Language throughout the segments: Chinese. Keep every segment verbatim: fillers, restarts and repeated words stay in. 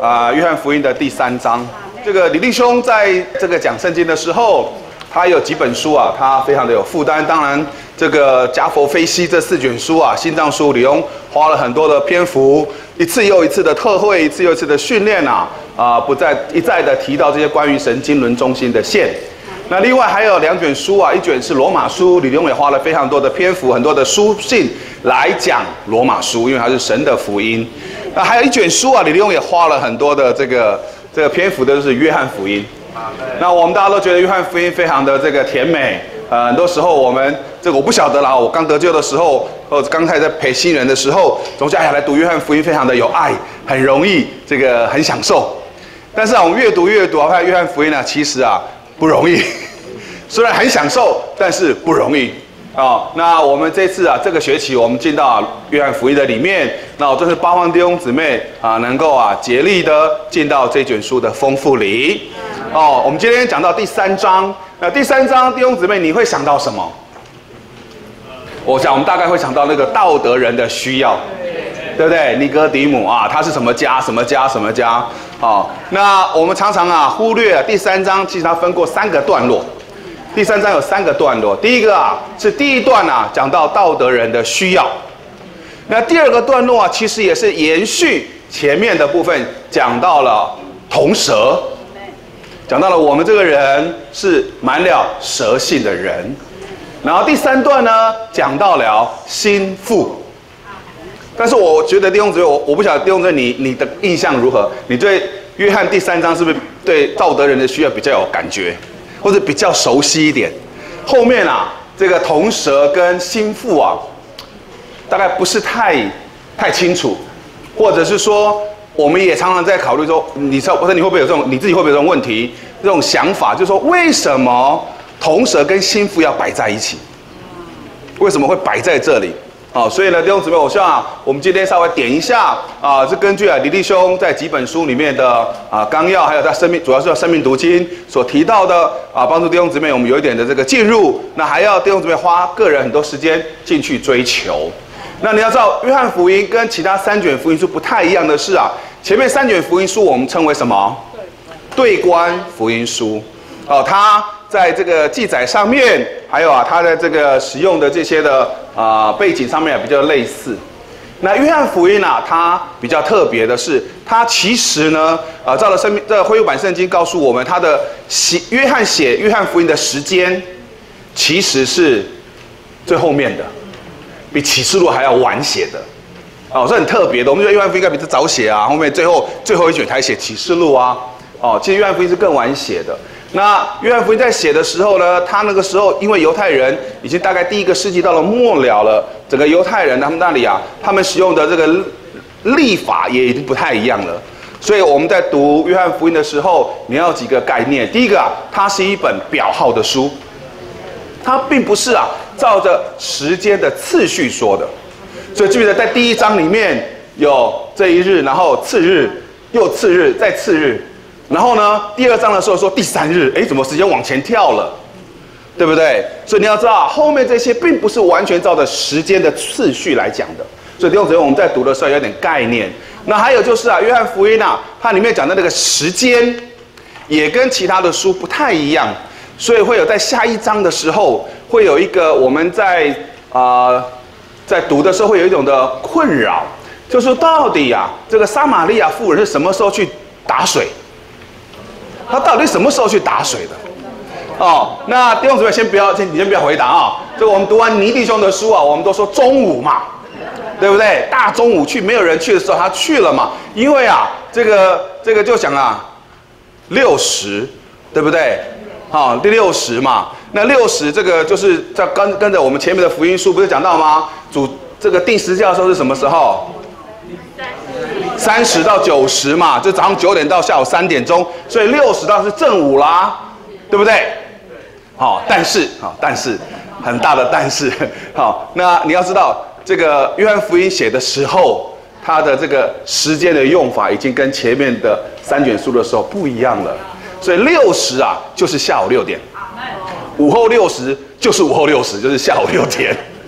啊、呃、约翰福音的第三章。这个李弟兄在这个讲圣经的时候，他有几本书啊，他非常的有负担。当然，这个加佛非西这四卷书啊，心脏书，李兄花了很多的篇幅，一次又一次的特会，一次又一次的训练啊，啊、呃，不再一再的提到这些关于神经纶中心的线。那另外还有两卷书啊，一卷是罗马书，李兄也花了非常多的篇幅，很多的书信来讲罗马书，因为它是神的福音。那还有一卷书啊，李兄也花了很多的这个这个篇幅的，就是约翰福音。那我们大家都觉得约翰福音非常的这个甜美，呃，很多时候我们这个我不晓得啦，我刚得救的时候，或者刚开始在陪新人的时候，总觉得哎呀来读约翰福音非常的有爱，很容易，这个很享受。但是啊，我们越读越读啊，发现约翰福音呢，其实啊不容易，虽然很享受，但是不容易。哦，那我们这次啊，这个学期我们进到、啊、约翰福音的里面，那我真是八方弟兄姊妹啊，能够啊竭力的进到这卷书的丰富里。哦，我们今天讲到第三章，那第三章弟兄姊妹你会想到什么？我想我们大概会想到那个道德人的需要，对不对？尼哥底母啊，他是什么家？什么家？什么家？哦，那我们常常啊忽略了第三章，其实它分过三个段落。第三章有三个段落，第一个啊是第一段啊讲到道德人的需要，那第二个段落啊其实也是延续前面的部分，讲到了铜蛇，讲到了我们这个人是满了蛇性的人，然后第三段呢讲到了心腹。但是我觉得弟兄姊妹，我我不晓得弟兄姊妹你你的印象如何？你对约翰第三章是不是对道德人的需要比较有感觉？或者比较熟悉一点，后面啊，这个铜蛇跟心腹啊，大概不是太太清楚，或者是说，我们也常常在考虑说，你知道，或者你会不会有这种，你自己会不会有这种问题，这种想法，就是说，为什么铜蛇跟心腹要摆在一起？为什么会摆在这里？哦，所以呢，弟兄姊妹，我希望啊，我们今天稍微点一下啊，是根据啊李弟兄在几本书里面的啊纲要，还有在生命，主要是要生命读经所提到的啊，帮助弟兄姊妹我们有一点的这个进入。那还要弟兄姊妹花个人很多时间进去追求。那你要知道，约翰福音跟其他三卷福音书不太一样的是啊，前面三卷福音书我们称为什么？对观福音书。哦，它在这个记载上面，还有啊，它在这个使用的这些的啊、呃、背景上面比较类似。那约翰福音啊，它比较特别的是，它其实呢，呃，照了生命这个恢复版圣经告诉我们，它的写约翰写约翰福音的时间其实是最后面的，比启示录还要晚写的。哦，是很特别的。我们觉得约翰福音应该比这早写啊，后面最后最后一卷才写启示录啊。哦，其实约翰福音是更晚写的。那约翰福音在写的时候呢，他那个时候因为犹太人已经大概第一个世纪到了末了了，整个犹太人他们那里啊，他们使用的这个历法也已经不太一样了。所以我们在读约翰福音的时候，你要有几个概念。第一个啊，它是一本表号的书，它并不是啊照着时间的次序说的。所以记得在第一章里面有这一日，然后次日，又次日，再次日。然后呢，第二章的时候说第三日，哎，怎么时间往前跳了，对不对？所以你要知道，后面这些并不是完全照着时间的次序来讲的。所以弟兄姊妹，我们在读的时候有点概念。那还有就是啊，约翰福音啊，它里面讲的那个时间，也跟其他的书不太一样，所以会有在下一章的时候，会有一个我们在啊、呃、在读的时候会有一种的困扰，就是说到底啊，这个撒玛利亚妇人是什么时候去打水？他到底什么时候去打水的？哦，那弟兄姊妹先不要，先你先不要回答啊。这个我们读完倪弟兄的书啊，我们都说中午嘛，对不对？大中午去，没有人去的时候他去了嘛。因为啊，这个这个就讲啊，六十，对不对？好、哦，第六十嘛。那六十这个就是在跟跟着我们前面的福音书不是讲到吗？主这个定时教授是什么时候？三十到九十嘛，就早上九点到下午三点钟，所以六十到是正午啦，对不对？好、哦，但是好、哦，但是很大的但是，好、哦，那你要知道，这个约翰福音写的时候，它的这个时间的用法已经跟前面的三卷书的时候不一样了，所以六十啊就是下午六点，午后六十就是午后六十，就是下午六点。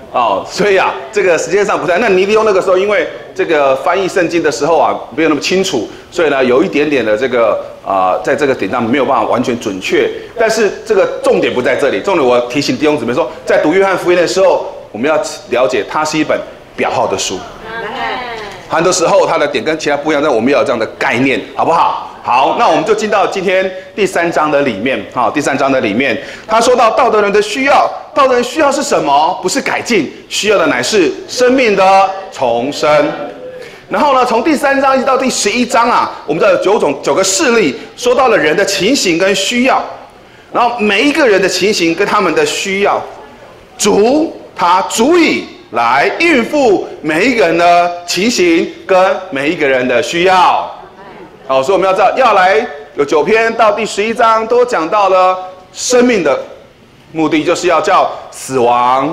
哦，所以啊，这个时间上不在。那尼利用那个时候，因为这个翻译圣经的时候啊，没有那么清楚，所以呢，有一点点的这个啊、呃，在这个点上没有办法完全准确。但是这个重点不在这里，重点我提醒弟兄姊妹说，在读约翰福音的时候，我们要了解它是一本表号的书。很多时候它的点跟其他不一样，但我们要有这样的概念，好不好？好，那我们就进到今天第三章的里面。好，第三章的里面，他说到道德人的需要，道德人需要是什么？不是改进，需要的乃是生命的重生。然后呢，从第三章一直到第十一章啊，我们知道有九种九个事例，说到了人的情形跟需要，然后每一个人的情形跟他们的需要，主他足以来应付每一个人的情形跟每一个人的需要。好，所以我们要知道，要来有九篇到第十一章都讲到了生命的目的，就是要叫死亡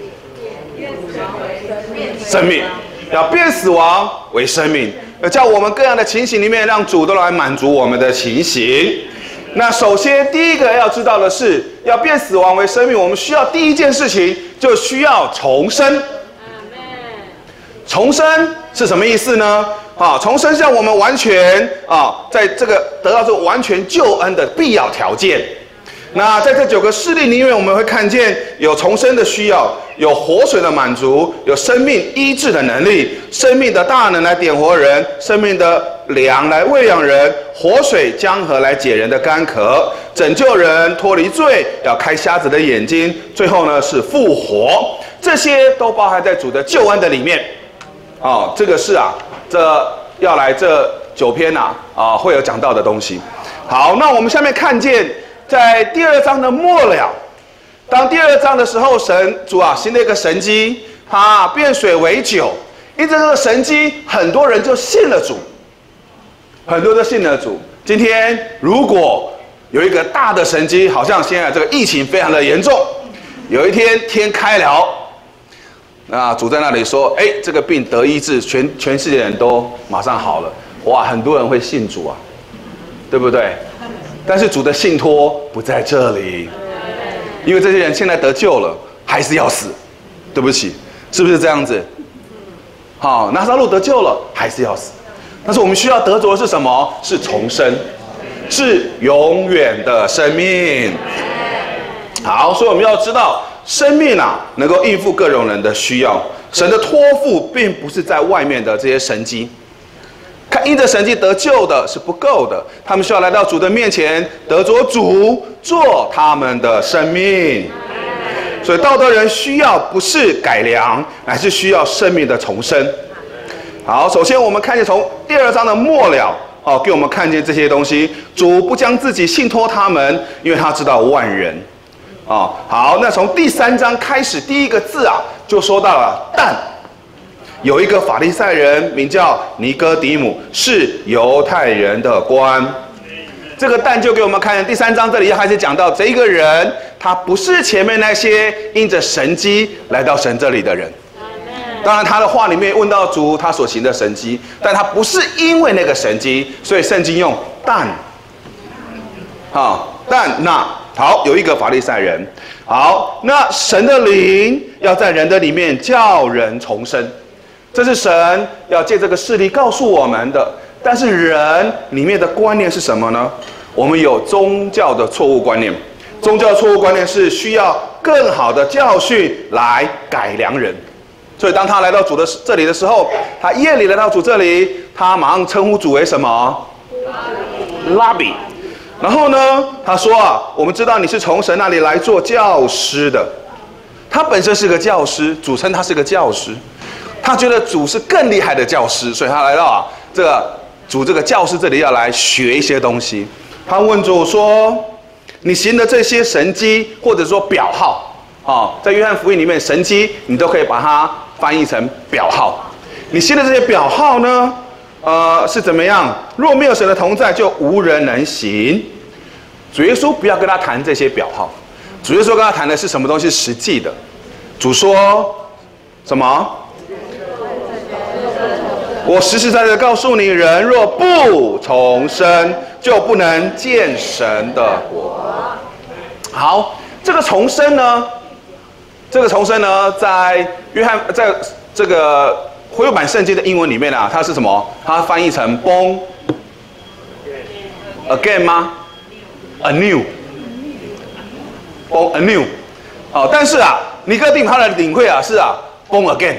生命，要变死亡为生命，要叫我们各样的情形里面，让主都来满足我们的情形。那首先第一个要知道的是，要变死亡为生命，我们需要第一件事情就需要重生。重生是什么意思呢？啊，重生是让我们完全啊，在这个得到这个完全救恩的必要条件。那在这九个事例里面，我们会看见有重生的需要，有活水的满足，有生命医治的能力，生命的大能来点活人，生命的粮来喂养人，活水江河来解人的干渴，拯救人脱离罪，要开瞎子的眼睛，最后呢是复活，这些都包含在主的救恩的里面。哦，这个是啊，这要来这九篇呐啊会有讲到的东西。好，那我们下面看见。在第二章的末了，当第二章的时候，神主啊行了一个神迹，他变水为酒，因着这个神迹，很多人就信了主，很多都信了主。今天如果有一个大的神迹，好像现在这个疫情非常的严重，有一天天开了，那主在那里说：“哎，这个病得医治，全全世界人都马上好了。”哇，很多人会信主啊，对不对？但是主的信托不在这里，因为这些人现在得救了，还是要死。对不起，是不是这样子？好，拿撒路得救了，还是要死。但是我们需要得着的是什么？是重生，是永远的生命。好，所以我们要知道，生命啊，能够应付各种人的需要。神的托付并不是在外面的这些神迹。看因着神迹得救的是不够的，他们需要来到主的面前，得着主做他们的生命。所以道德人需要不是改良，乃是需要生命的重生。好，首先我们看见从第二章的末了，哦，给我们看见这些东西。主不将自己信托他们，因为他知道万人。哦，好，那从第三章开始，第一个字啊，就说到了但。有一个法利赛人名叫尼哥底母，是犹太人的官。这个但就给我们看第三章这里要开始讲到这一个人，他不是前面那些因着神迹来到神这里的人。当然他的话里面问到主他所行的神迹，但他不是因为那个神迹，所以圣经用但。好，但那好有一个法利赛人，好，那神的灵要在人的里面叫人重生。这是神要借这个事例告诉我们的，但是人里面的观念是什么呢？我们有宗教的错误观念，宗教的错误观念是需要更好的教训来改良人，所以当他来到主的这里的时候，他夜里来到主这里，他马上称呼主为什么？拉比。然后呢，他说啊，我们知道你是从神那里来做教师的，他本身是个教师，主称他是个教师。他觉得主是更厉害的教师，所以他来到啊这个主这个教师这里要来学一些东西。他问主说：“你行的这些神迹，或者说表号，啊，在约翰福音里面神迹你都可以把它翻译成表号。你行的这些表号呢，呃是怎么样？若没有神的同在，就无人能行。”主耶稣不要跟他谈这些表号，主耶稣跟他谈的是什么东西？实际的。主说什么？我实实在在告诉你，人若不重生，就不能见神的国。好，这个重生呢， 这个重生呢，在约翰在这个恢复版圣经的英文里面啊，它是什么？它翻译成 born again 吗 ？anew，born anew。哦，但是啊，尼哥底母他的领会啊是啊 born again，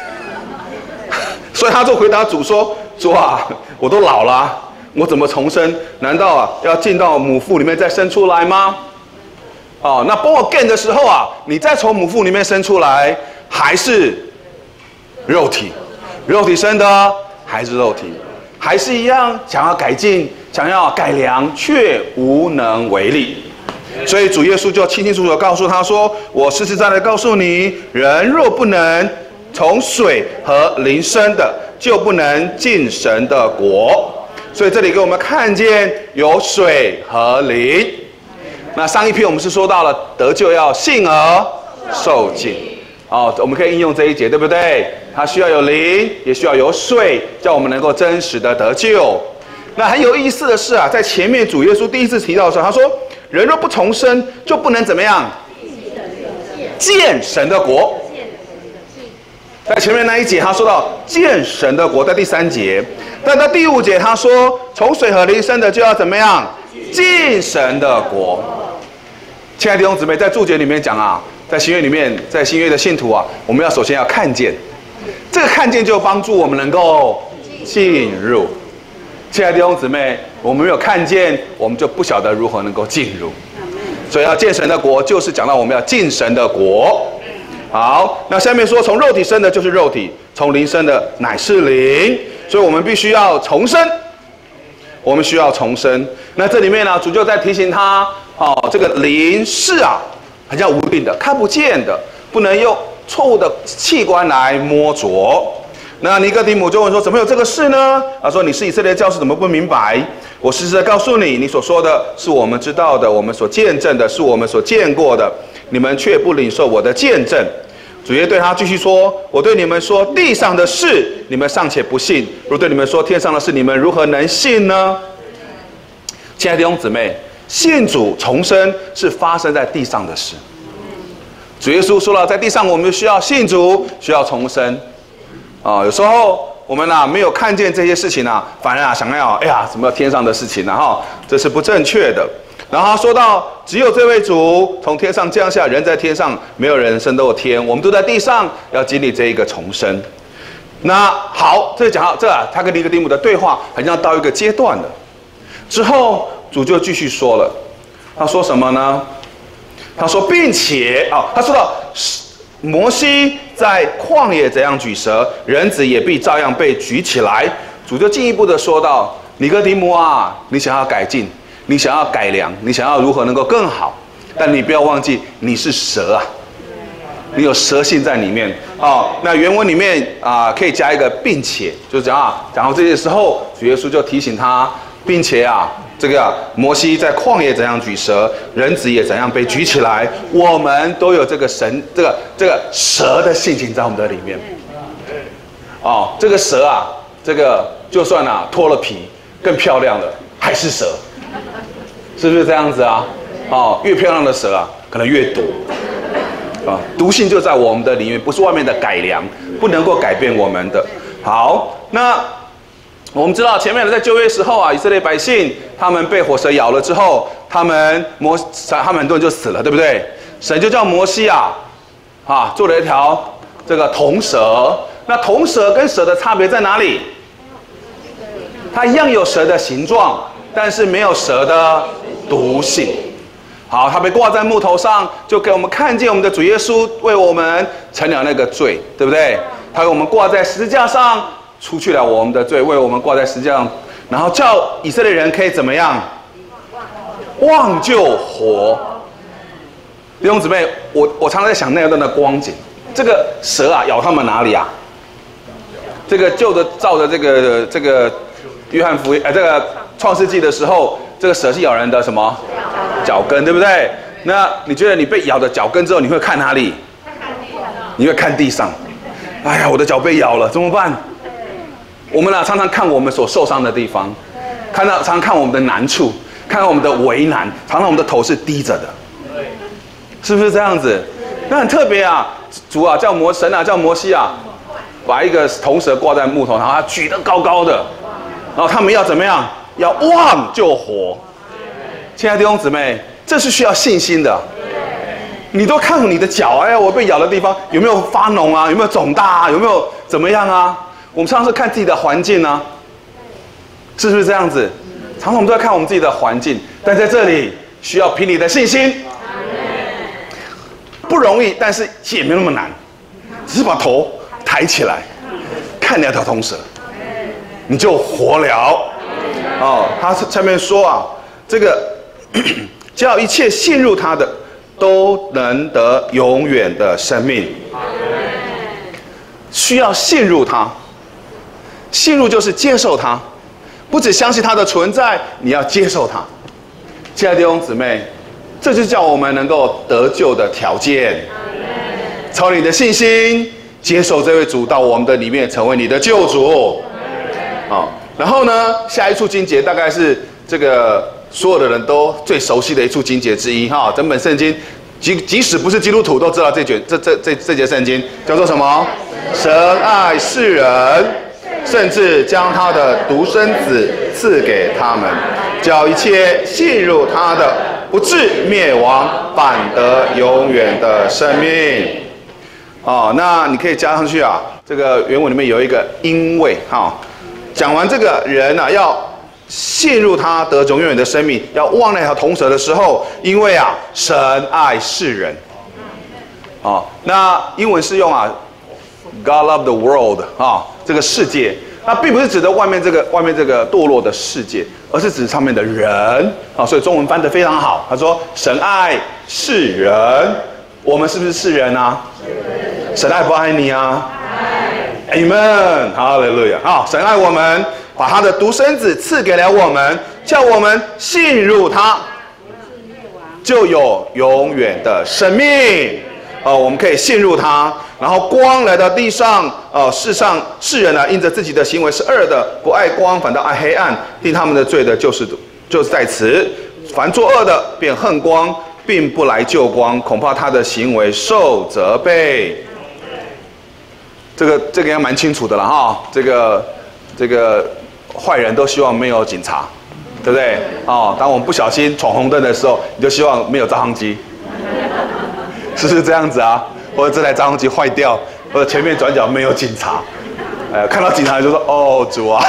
所以他就回答主说：“主啊，我都老了、啊，我怎么重生？难道啊要进到母腹里面再生出来吗？”哦，那 born again 的时候啊，你再从母腹里面生出来，还是肉体，肉体生的还是肉体，还是一样想要改进，想要改良，却无能为力。所以主耶稣就清清楚楚地告诉他说：“我实实在在地告诉你，人若不能从水和灵生的，就不能进神的国。”所以这里给我们看见有水和灵。那上一篇我们是说到了得救要信而受尽，哦，我们可以应用这一节，对不对？它需要有灵，也需要有水，叫我们能够真实的得救。那很有意思的是啊，在前面主耶稣第一次提到的时候，他说：“人若不重生，就不能怎么样？见神的国。”在前面那一节，他说到见神的国，在第三节。但在第五节，他说从水和灵生的就要怎么样？进神的国。亲爱的弟兄姊妹，在注解里面讲啊，在新约里面，在新约的信徒啊，我们要首先要看见，这个看见就帮助我们能够进入。亲爱的弟兄姊妹，我们没有看见，我们就不晓得如何能够进入。所以要见神的国，就是讲到我们要进神的国。好，那下面说从肉体生的就是肉体，从灵生的乃是灵，所以我们必须要重生。我们需要重生。那这里面呢，主就在提醒他，哦，这个灵是啊，很像无定的，看不见的，不能用错误的器官来摸着。那尼哥底母就问说：“怎么有这个事呢？”他说：“你是以色列教士，怎么不明白？我实实的告诉你，你所说的是我们知道的，我们所见证的是我们所见过的，你们却不领受我的见证。”主耶稣对他继续说：“我对你们说地上的事，你们尚且不信；若对你们说天上的事，你们如何能信呢？”亲爱的弟兄姊妹，信主重生是发生在地上的事。主耶稣说了，在地上我们需要信主，需要重生。啊、哦，有时候我们啊没有看见这些事情啊，反而啊想要哎呀什么天上的事情啊哈，这是不正确的。然后他说到，只有这位主从天上降下，人在天上，没有人升到天，我们都在地上要经历这一个重生。那好，这讲到这、啊，他跟尼哥底母的对话好像到一个阶段了。之后主就继续说了，他说什么呢？他说，并且啊、哦，他说到摩西在旷野怎样举蛇，人子也必照样被举起来。主就进一步的说到，尼哥底母啊，你想要改进，你想要改良，你想要如何能够更好，但你不要忘记你是蛇啊，你有蛇性在里面啊、哦。那原文里面啊、呃、可以加一个并且，就是讲啊，讲到这些时候，主耶稣就提醒他，并且啊，这个、啊、摩西在旷野怎样举蛇，人子也怎样被举起来。我们都有这个神这个这个蛇的性情在我们的里面。哦，这个蛇啊，这个就算啊脱了皮，更漂亮了，还是蛇。是不是这样子啊？哦，越漂亮的蛇啊，可能越毒啊，毒性就在我们的里面，不是外面的改良，不能够改变我们的。好，那我们知道前面的在旧约时候啊，以色列百姓他们被火蛇咬了之后，他们摩他们很多人就死了，对不对？神就叫摩西啊，啊做了一条这个铜蛇。那铜蛇跟蛇的差别在哪里？它一样有蛇的形状，但是没有蛇的毒性。好，它被挂在木头上，就给我们看见我们的主耶稣为我们成了那个罪，对不对？他给我们挂在十字架上，除去了我们的罪，为我们挂在十字架上，然后叫以色列人可以怎么样？忘旧活。弟兄姊妹，我我常常在想那段的光景，这个蛇啊咬他们哪里啊？这个旧的照着这个这个约翰福音，呃，这个创世纪的时候，这个蛇是咬人的什么？脚跟，对不对？那你觉得你被咬的脚跟之后，你会看哪里？你会看地上。哎呀，我的脚被咬了，怎么办？我们啊，常常看我们所受伤的地方，看到常常看我们的难处，看到我们的为难，常常我们的头是低着的，是不是这样子？ 那很特别啊，主啊叫摩神啊叫摩西啊，把一个铜蛇挂在木头，然后他举得高高的，然后他们要怎么样？要望就活。亲爱的弟兄姊妹，这是需要信心的。你都看你的脚，哎呀，我被咬的地方有没有发脓啊？有没有肿大啊？有没有怎么样啊？我们常常是看自己的环境啊，是不是这样子？常常我们都在看我们自己的环境，但在这里需要凭你的信心，不容易，但是也没那么难，只是把头抬起来，看那条铜蛇，你就活了。哦，他下面说啊，这个叫一切信入他的，都能得永远的生命。需要信入他，信入就是接受他。不只相信它的存在，你要接受它。亲爱的弟兄姊妹，这就叫我们能够得救的条件。操你的信心，接受这位主到我们的里面，成为你的救主。好，然后呢，下一处经节大概是这个所有的人都最熟悉的一处经节之一哈。整本圣经，即即使不是基督徒都知道这卷这这这这节圣经叫做什么？神爱世人，甚至将他的独生子赐给他们，叫一切信入他的不至灭亡，反得永远的生命。哦，那你可以加上去啊，这个原文里面有一个因为哈、哦，讲完这个人啊要信入他得永远的生命，要望那条铜蛇的时候，因为啊神爱世人。哦，那英文是用啊 God loved the world 啊、哦，这个世界。那并不是指的外面这个外面这个堕落的世界，而是指上面的人啊。所以中文翻得非常好，他说神爱世人，我们是不是世人啊？神爱不爱你啊？爱 Amen， 哈利路亚。好，神爱我们，把他的独生子赐给了我们，叫我们信入他，就有永远的生命。呃，我们可以信入他，然后光来到地上，呃，世上世人呢、啊，因着自己的行为是恶的，不爱光，反倒爱黑暗，定他们的罪的，就是就是在此。凡作恶的，便恨光，并不来救光，恐怕他的行为受责备。这个这个应该蛮清楚的了哈。这个这个坏人都希望没有警察，对不对？哦，当我们不小心闯红灯的时候，你就希望没有照相机。是不是这样子啊？或者这台照相机坏掉，或者前面转角没有警察，呃，看到警察就说：“哦，主啊，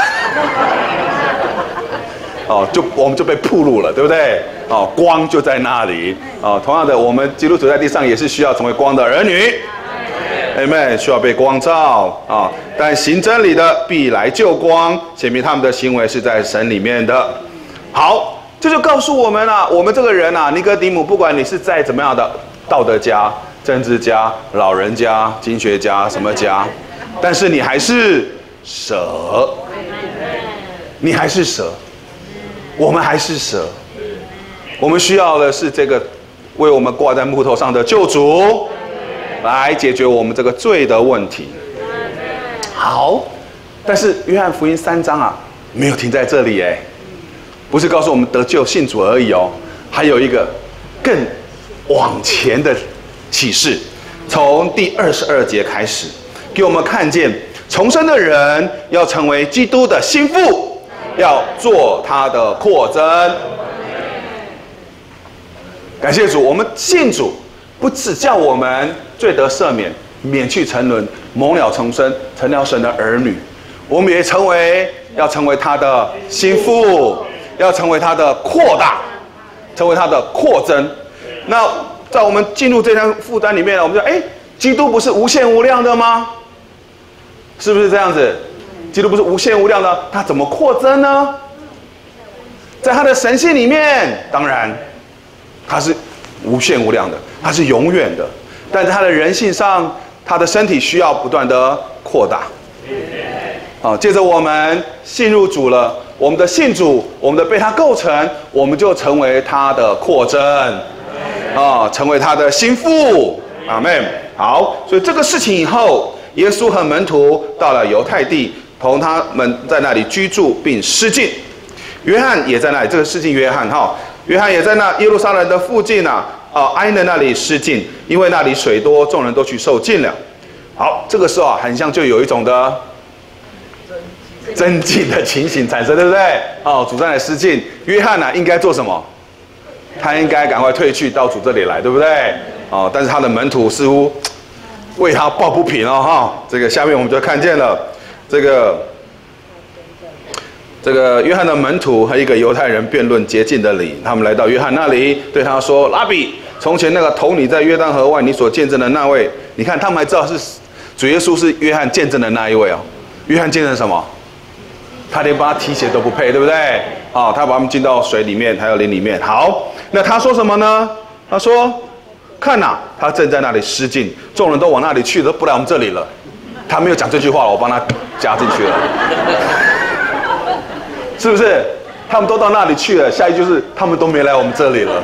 哦，就我们就被暴露了，对不对？哦，光就在那里。哦，同样的，我们基督徒在地上也是需要成为光的儿女，阿们，需要被光照啊、哦。但行真理的必来救光，显明他们的行为是在神里面的。好，这就告诉我们啊，我们这个人啊，尼哥底母，不管你是在怎么样的。道德家、政治家、老人家、经学家，什么家？但是你还是蛇，你还是蛇，我们还是蛇。我们需要的是这个为我们挂在木头上的救主，来解决我们这个罪的问题。好，但是约翰福音三章啊，没有停在这里哎，不是告诉我们得救信主而已哦，还有一个更往前的启示，从第二十二节开始，给我们看见重生的人要成为基督的心腹，要做他的扩增。感谢主，我们信主不只叫我们罪得赦免，免去沉沦，蒙了重生，成了神的儿女，我们也成为要成为他的心腹，要成为他的扩大，成为他的扩增。那在我们进入这项负担里面，我们说，哎，基督不是无限无量的吗？是不是这样子？基督不是无限无量的，他怎么扩增呢？在他的神性里面，当然他是无限无量的，他是永远的。但在他的人性上，他的身体需要不断的扩大。好，接着我们信入主了，我们的信主，我们的被他构成，我们就成为他的扩增。啊，成为他的心腹，阿们。好，所以这个事情以后，耶稣和门徒到了犹太地，同他们在那里居住并施浸。约翰也在那里，这个施浸约翰哈，约翰也在那耶路撒冷的附近啊， 啊埃嫩那里失禁，因为那里水多，众人都去受浸了。好，这个时候啊，很像就有一种的增进的情形产生，对不对？哦，主战来失禁，约翰呢、啊、应该做什么？他应该赶快退去到主这里来，对不对？哦，但是他的门徒似乎为他抱不平哦，哈。这个下面我们就看见了，这个这个约翰的门徒和一个犹太人辩论洁净的理，他们来到约翰那里，对他说：“拉比，从前那个投你在约旦河外，你所见证的那位，你看他们还知道是主耶稣是约翰见证的那一位哦。约翰见证什么？他连帮他提鞋都不配，对不对？啊、哦，他把他们进到水里面，还有林里面。好，那他说什么呢？他说：看呐、啊，他正在那里失禁，众人都往那里去，都不来我们这里了。他没有讲这句话，我帮他加进去了，是不是？他们都到那里去了，下一句是他们都没来我们这里了。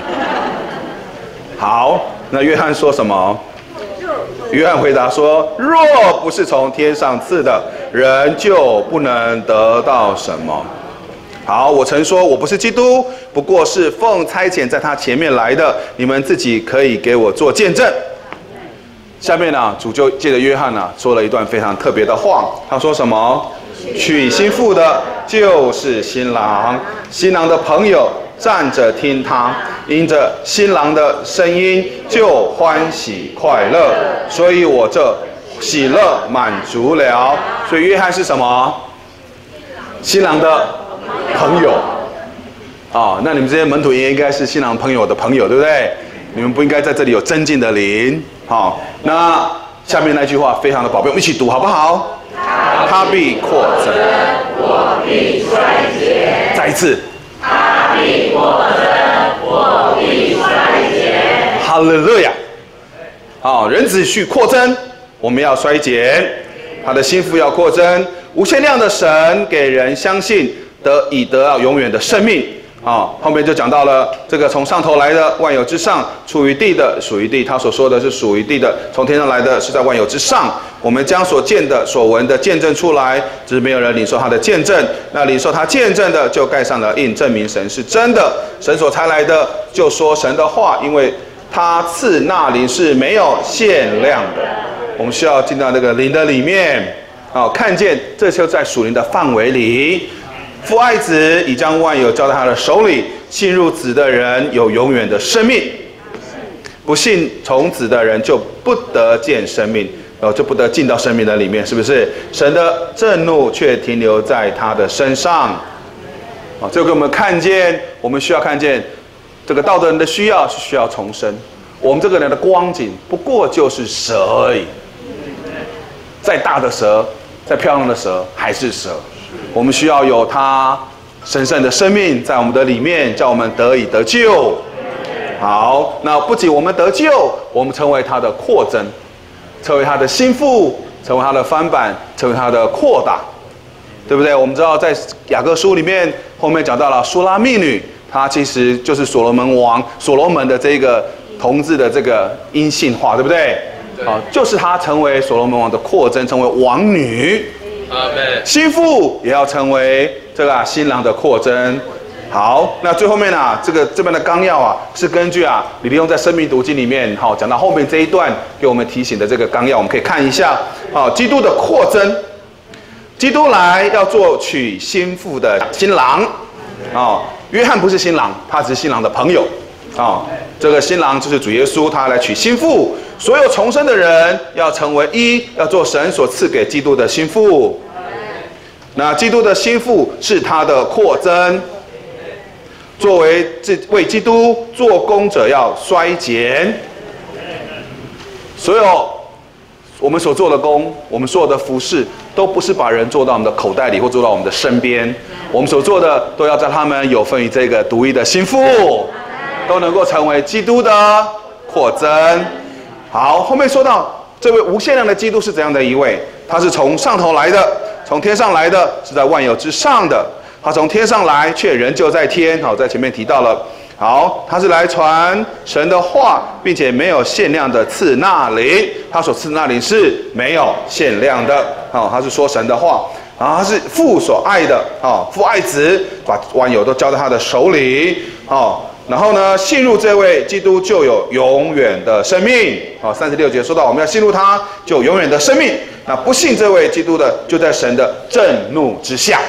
好，那约翰说什么？约翰回答说：若不是从天上赐的，人就不能得到什么。好，我曾说我不是基督，不过是奉差遣在他前面来的，你们自己可以给我做见证。下面呢、啊，主就借着约翰呢、啊、说了一段非常特别的话。他说什么？娶新妇的就是新郎，新郎的朋友站着听他，因着新郎的声音就欢喜快乐，所以我这喜乐满足了。所以约翰是什么？新郎的朋友啊、哦，那你们这些门徒也应该是新郎朋友的朋友，对不对？你们不应该在这里有增进的灵。好、哦，那下面那句话非常的宝贝，我们一起读好不好？他必扩增，我必衰减。再一次，他必扩增，我必衰减。哈利路亚！好，人子去扩增，我们要衰减。他的心腹要扩增，无限量的神给人相信，得以得到永远的生命。啊，后面就讲到了这个从上头来的，万有之上，出于地的，属于地。他所说的是属于地的，从天上来的是在万有之上。我们将所见的、所闻的见证出来，只是没有人领受他的见证。那领受他见证的，就盖上了印，证明神是真的。神所差来的，就说神的话，因为他赐那灵是没有限量的。我们需要进到那个灵的里面，啊，看见这就在属灵的范围里。父爱子，已将万有交在他的手里。信入子的人有永远的生命，不信从子的人就不得见生命，呃，就不得进到生命的里面，是不是？神的震怒却停留在他的身上。啊，这个我们看见，我们需要看见这个道德人的需要是需要重生。我们这个人的光景不过就是蛇而已，再大的蛇，再漂亮的蛇还是蛇。我们需要有他神圣的生命在我们的里面，叫我们得以得救。好，那不仅我们得救，我们成为他的扩增，成为他的心腹，成为他的翻版，成为他的扩大，对不对？我们知道在雅各书里面后面讲到了苏拉密女，她其实就是所罗门王所罗门的这个同志的这个阴性化，对不对？好，就是她成为所罗门王的扩增，成为王女。心腹也要成为这个、啊、新郎的扩增。好，那最后面啊，这个这边的纲要啊，是根据啊李立用在《生命读经》里面，好、哦、讲到后面这一段给我们提醒的这个纲要，我们可以看一下。好、哦，基督的扩增，基督来要做娶新妇的新郎。哦，约翰不是新郎，他只是新郎的朋友。哦，这个新郎就是主耶稣，他来娶新妇。所有重生的人要成为一，要做神所赐给基督的心腹。那基督的心腹是他的扩增，作为为基督做工者要衰减。所有我们所做的工，我们所有的服事，都不是把人做到我们的口袋里或做到我们的身边。我们所做的都要在他们有份于这个独一的心腹，都能够成为基督的扩增。好，后面说到这位无限量的基督是怎样的一位？他是从上头来的，从天上来的，是在万有之上的。他从天上来，却仍旧在天。好，在前面提到了。好，他是来传神的话，并且没有限量的赐那灵。他所赐那灵是没有限量的。好，他是说神的话。啊，他是父所爱的。啊，父爱子，把万有都交在他的手里。哦， 然后呢，信入这位基督就有永远的生命。好，三十六节说到，我们要信入他，就有永远的生命。那不信这位基督的，就在神的震怒之下。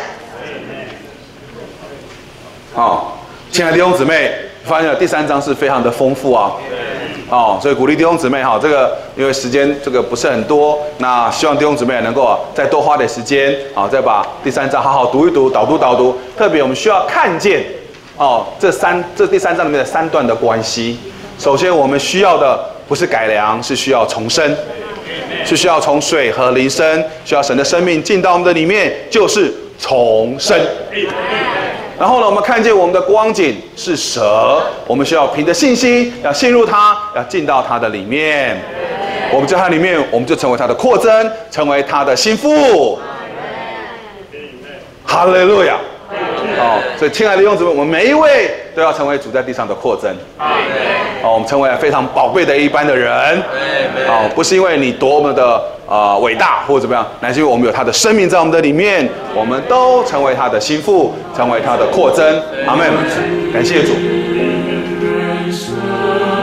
好，亲爱的弟兄姊妹，发现第三章是非常的丰富啊。哦，所以鼓励弟兄姊妹哈，这个因为时间这个不是很多，那希望弟兄姊妹能够再多花点时间啊，再把第三章好好读一读，导读导读。特别我们需要看见哦，这三这第三章里面的三段的关系。首先，我们需要的不是改良，是需要重生，是需要从水和灵生，需要神的生命进到我们的里面，就是重生。然后呢，我们看见我们的光景是蛇，我们需要凭着信心，要进入它，要进到它的里面。我们在它里面，我们就成为它的扩增，成为它的心腹。哈利路亚！哦，所以亲爱的弟兄姊妹，我们每一位都要成为主在地上的扩增。哦，我们成为非常宝贵的一般的人。哦，不是因为你多么的呃伟大或者怎么样，乃是因为我们有他的生命在我们的里面，我们都成为他的心腹，成为他的扩增。阿们，感谢主。